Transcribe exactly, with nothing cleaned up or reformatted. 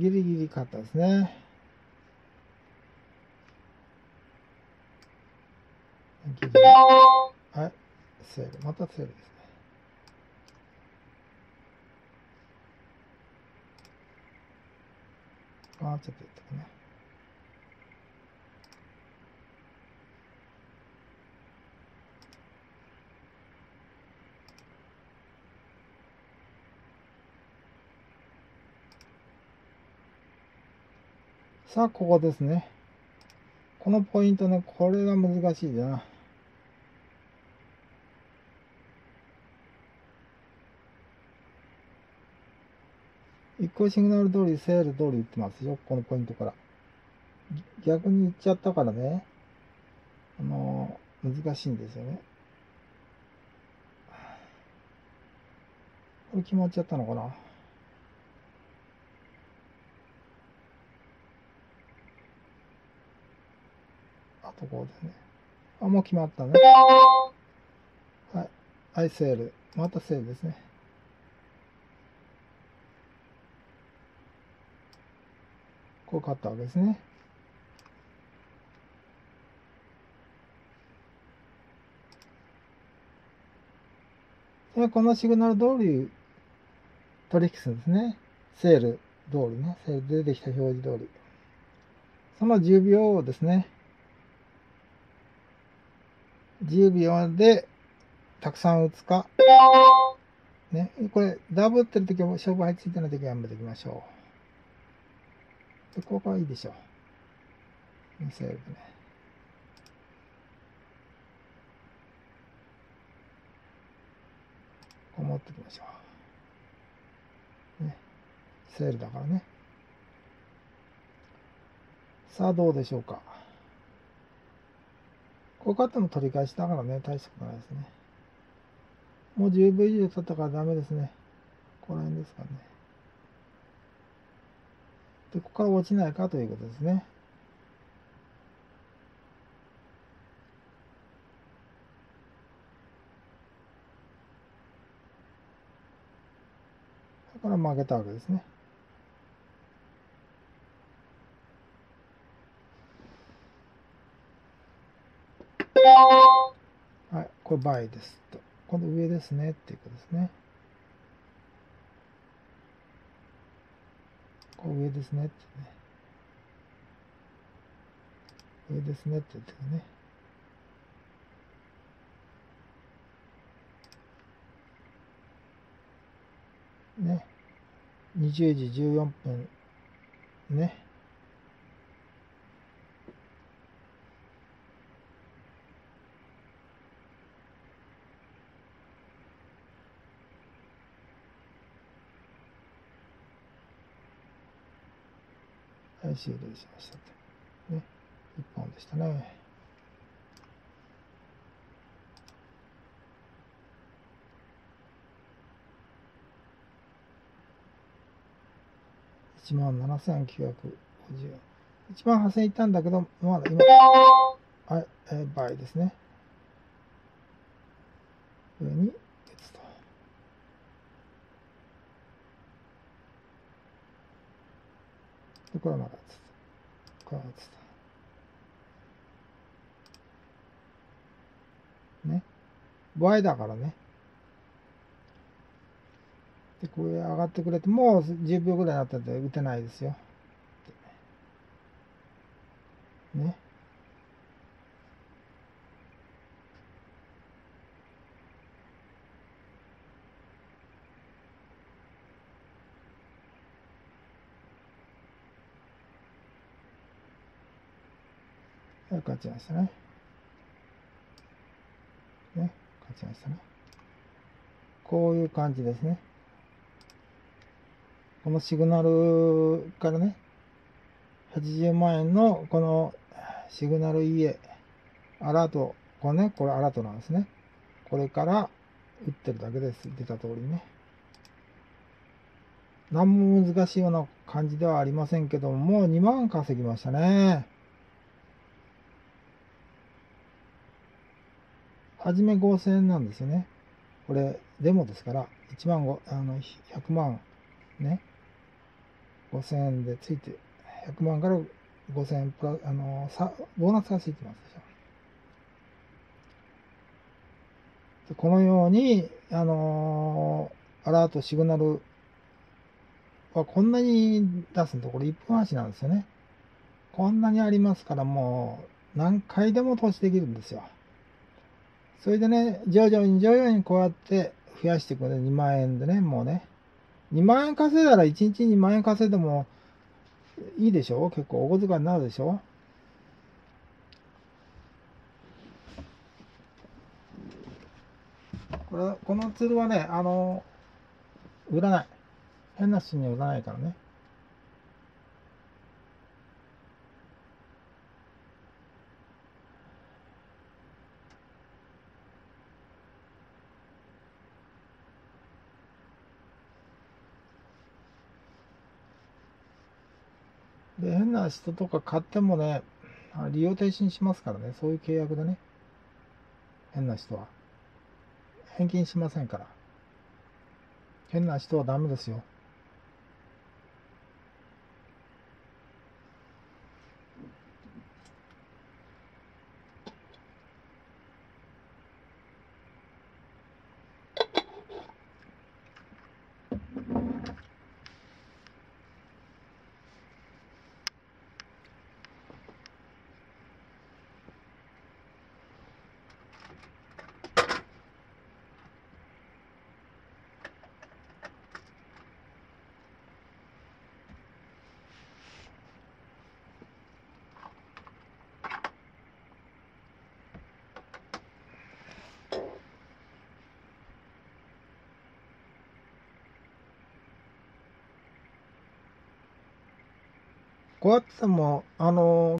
ギリギリ勝ったですね。ギリギリ。はい。セール。またセールですね。ああ、ちょっと言ったかな。さあ、ここですね。このポイントね、これが難しいな。一個シグナル通り、セール通り言ってますよ。このポイントから。逆に言っちゃったからね。あのー、難しいんですよね。これ決まっちゃったのかな。あとこうですね。あ、もう決まったね。はい。はい、セール。またセールですね。こう買ったわけですね。で、このシグナル通り取引するんですね。セール通りね。セールで出てきた表示通り。そのじゅうびょうですね。じゅうびょうでたくさん打つか。ね。これ、ダブってるときは、勝負入ついてないときはやめておきましょう。で、ここはいいでしょう。セールでね。こう持っておきましょう。ね。セールだからね。さあ、どうでしょうか。こう買っても取り返しだからね、大したことないですね。もうじゅうびょう以上経ったからダメですね。この辺ですかね。で、ここから落ちないかということですね。だから負けたわけですね。はい、これ倍ですと。この上ですねっていうことですね。こう上ですねってね。上ですねって言ってね。ね。にじゅうじじゅうよんぷん。ね。はい、終了しましたと。ね。いっぽんでしたね。いちまんななせんきゅうひゃくごじゅうえん。いちまんはっせんいったんだけど、まだ今、はい、えー、倍ですね。上に打つと。で、これはまだ打つと。これは打つと。ね。倍だからね。で、これ上がってくれて、もうじゅうびょうぐらいになったんで打てないですよ。ね。はい、勝ちましたね。ね。勝ちましたね。こういう感じですね。このシグナルからね、はちじゅうまんえんのこのシグナル イーエー、アラート、これね、これアラートなんですね。これから打ってるだけです。出た通りね。何も難しいような感じではありませんけども、もうにまん稼ぎましたね。はじめごせんえんなんですよね。これ、デモですから、いちまんご、あの、ひゃくまんね。 ごせんえんでついて、ひゃくまんからごせんえんプラ、あのー、さ、ボーナスがついてますでしょ。このように、あのー、アラート、シグナルはこんなに出すんと、これいっぷん足なんですよね。こんなにありますから、もう何回でも投資できるんですよ。それでね、徐々に徐々にこうやって増やしていくので、にまんえんでね、もうね、にまんえん稼いだらいちにちにまんえん稼いでもいいでしょ。結構お小遣いになるでしょ。これ、このツールはね、あの、売らない。変な人には売らないからね。で、変な人とか買ってもね、利用停止にしますからね。そういう契約でね。変な人は。返金しませんから。変な人はダメですよ。こうやっても、あの、